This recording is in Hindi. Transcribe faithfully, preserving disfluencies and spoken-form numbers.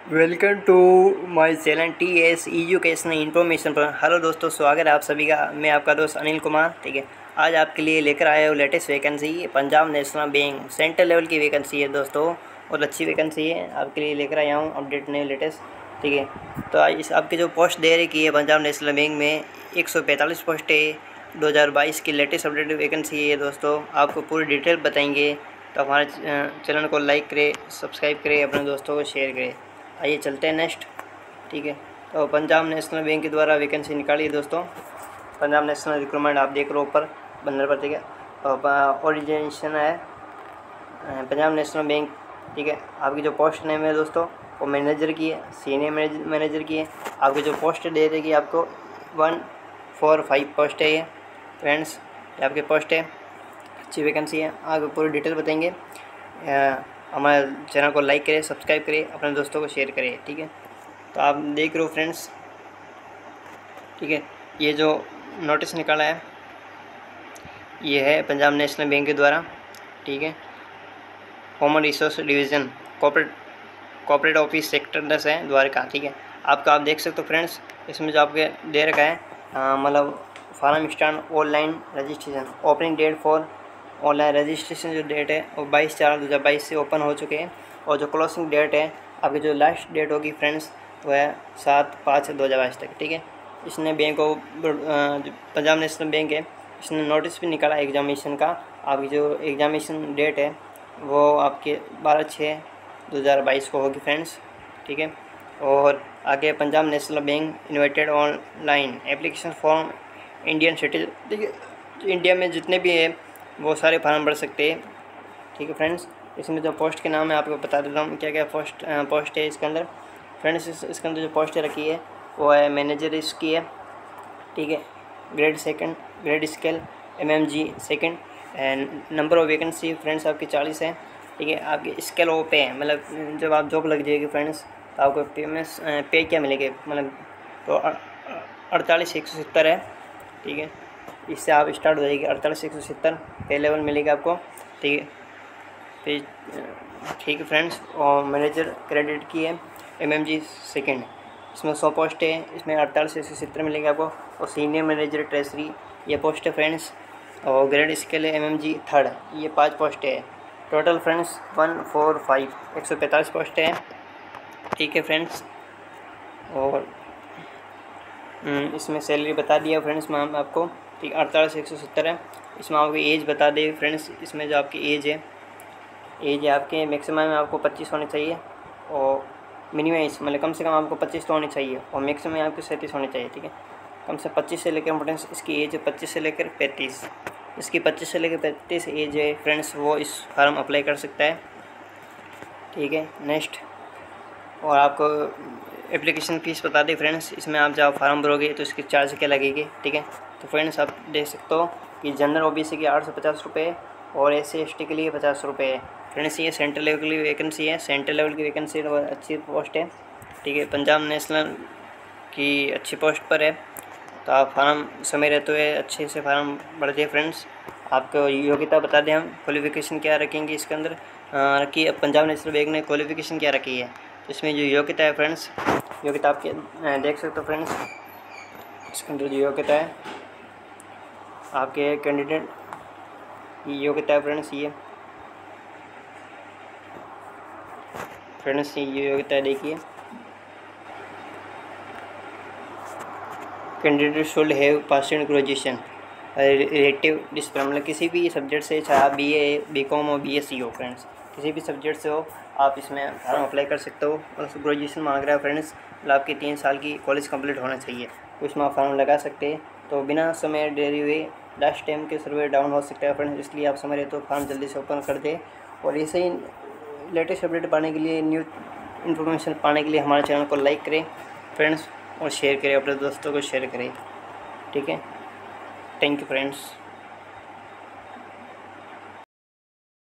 Welcome to my channel T S educational information पर। हेलो दोस्तों, स्वागत है आप सभी का। मैं आपका दोस्त अनिल कुमार। ठीक है, आज आपके लिए लेकर आया हूँ latest vacancy. Punjab national bank central level की वैकेंसी है दोस्तों, और अच्छी वैकेंसी है। आपके लिए लेकर आया हूँ अपडेट नए लेटेस्ट। ठीक है, तो आज इस आपकी जो पोस्ट दे रही है पंजाब नेशनल बैंक में एक सौ पैंतालीस पोस्ट है। दो हज़ार बाईस की लेटेस्ट अपडेट वैकेंसी है दोस्तों। आपको पूरी डिटेल बताएंगे, तो हमारे चैनल को लाइक करें, सब्सक्राइब करें, अपने दोस्तों को शेयर करें। आइए चलते हैं नेक्स्ट। ठीक है, तो पंजाब नेशनल बैंक के द्वारा वैकेंसी निकाली है दोस्तों। पंजाब नेशनल रिक्रूटमेंट आप देख रहे हो ऊपर बंदर पर। ठीक है, ऑर्गेनाइजेशन है पंजाब नेशनल बैंक। ठीक है, आपकी जो पोस्ट नेम है दोस्तों वो मैनेजर की है, सीनियर मैनेजर की है। आपकी जो पोस्ट दे देगी आपको वन फोर फाइव पोस्ट है ये फ्रेंड्स, ये आपकी पोस्ट है। अच्छी वैकेंसी है, आपको पूरी डिटेल बताएंगे। हमारे चैनल को लाइक करें, सब्सक्राइब करें, अपने दोस्तों को शेयर करें। ठीक है, तो आप देख रहे हो फ्रेंड्स। ठीक है, ये जो नोटिस निकाला है ये है पंजाब नेशनल बैंक के द्वारा। ठीक है, human resource division corporate corporate office sector दस है द्वारका। ठीक है, आपका आप देख सकते हो फ्रेंड्स, इसमें जो आपके दे रखा है मतलब form start online registration, opening date for online registration जो डेट है वो बाईस चार दो हज़ार बाईस से ओपन हो चुके हैं। और जो क्लोजिंग डेट है आपकी जो लास्ट डेट होगी फ्रेंड्स वो है सात पाँच दो हज़ार बाईस तक। ठीक है, इसने बैंक को पंजाब नेशनल बैंक है, इसने नोटिस भी निकाला एग्जामिनेशन का। आपकी जो एग्जामिनेशन डेट है वो आपके बारह छः दो हज़ार बाईस को होगी फ्रेंड्स। ठीक है, और आगे Punjab national bank invited online application form Indian citizen. ठीक है, इंडिया में जितने भी है वो सारे फार्म भर सकते हैं। ठीक है फ्रेंड्स, इसमें जो पोस्ट के नाम है आपको बता देता हूँ क्या क्या पोस्ट पोस्ट है इसके अंदर फ्रेंड्स। इस, इसके अंदर जो पोस्ट रखी है वो है मैनेजर इसकी है। ठीक है, grade second, grade scale M M G second, and number of vacancy friends आपकी चालीस है। ठीक है, आपके स्केल ओ पे है, मतलब जब आप जॉब लग जाएगी फ्रेंड्स तो आपको पे में पे क्या मिलेगी, मतलब तो अड़तालीस एक सौ सत्तर है। ठीक है, इससे आप स्टार्ट हो जाएगी अड़तालीस एक सौ सत्तर पे लेवल मिलेगा आपको। ठीक है, फिर ठीक है फ्रेंड्स, और मैनेजर क्रेडिट की है एम एम जी सेकेंड, इसमें सौ पोस्ट है, इसमें अड़तालीस एक सौ सत्तर मिलेगा आपको। और सीनियर मैनेजर ट्रेजरी ये पोस्ट है फ्रेंड्स, और ग्रेड स्केल है एम एम जी थर्ड, ये पाँच पोस्ट है। Total friends one four five एक सौ पैंतालीस पोस्ट है। ठीक है फ्रेंड्स, और इसमें सैलरी बता दिया फ्रेंड्स मैम आपको। ठीक, अड़तालीस एक सौ सत्तर है। इसमें आपकी एज बता दें फ्रेंड्स, इसमें जो आपकी एज है एज है आपके मैक्सिमम आपको पच्चीस होनी चाहिए, और मिनिमम एज मतलब कम से कम आपको पच्चीस तो होनी चाहिए, और मैक्सिमम आपको सैंतीस होनी चाहिए। ठीक है, कम से पच्चीस से लेकर इम्पोर्टेंस इसकी एज है पच्चीस से लेकर पैंतीस, इसकी पच्चीस से लेकर पैंतीस एज है फ्रेंड्स, वो इस फार्म अप्लाई कर सकता है। ठीक है, नेक्स्ट, और आपको एप्लीकेशन फ़ीस बता दें फ्रेंड्स, इसमें आप जब फार्म भरोगे तो इसके चार्ज क्या लगेगी। ठीक है, तो फ्रेंड्स आप देख सकते हो कि जनरल ओबीसी की आठ सौ पचास रुपये और एस सी एस टी के लिए पचास रुपये है फ्रेंड्स। ये सेंट्रल लेवल की वैकेंसी है, सेंट्रल लेवल की वैकेंसी अच्छी पोस्ट है। ठीक है, पंजाब नेशनल की अच्छी पोस्ट पर है, तो आप फार्म समय रहते हुए अच्छे से फार्म भर दिए फ्रेंड्स। आपको योग्यता बता दें, हम क्वालिफिकेशन क्या रखेंगे इसके अंदर रखी है पंजाब नेशनल बैंक ने क्वालिफिकेशन क्या रखी है। इसमें जो योग्यता है फ्रेंड्स, योग्यता आपके देख सकते हो फ्रेंड्स, इसके अंदर जो योग्यता है आपके कैंडिडेट की योग्यता है फ्रेंड्स, ये फ्रेंड्स ये योग्यता देखिए, candidate should have pass in graduation relative discipline, मतलब किसी भी सब्जेक्ट से, चाहे आप बी ए बी कॉम हो बी एस सी हो फ्रेंड्स, किसी भी सब्जेक्ट से हो आप इसमें फॉर्म अप्लाई कर सकते हो। और ग्रेजुएशन मांग रहा है फ्रेंड्स, मतलब आपकी तीन साल की कॉलेज कंप्लीट होना चाहिए, उसमें आप फॉर्म लगा सकते हैं। तो बिना समय देरी हुए लास्ट टाइम के सर्वे डाउन हो सकता है फ्रेंड्स, इसलिए आप समय रहे तो फॉर्म जल्दी से ओपन कर दें। और ऐसे ही लेटेस्ट अपडेट पाने के लिए, न्यू इन्फॉर्मेशन पाने के लिए हमारे चैनल को लाइक करें फ्रेंड्स, और शेयर करें, अपने दोस्तों को शेयर करें। ठीक है, थैंक यू फ्रेंड्स।